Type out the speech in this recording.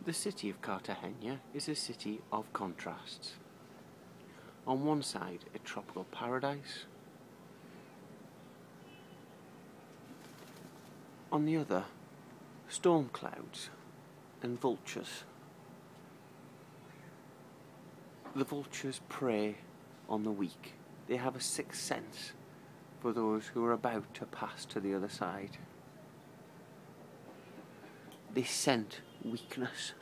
The city of Cartagena is a city of contrasts. On one side, a tropical paradise. On the other, storm clouds and vultures. The vultures prey on the weak. They have a sixth sense for those who are about to pass to the other side. They scent weakness.